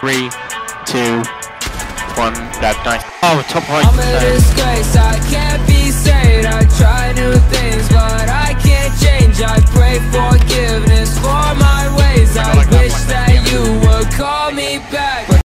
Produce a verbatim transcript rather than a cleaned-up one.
Three, two, one, that nice. Oh, top right. I'm a disgrace.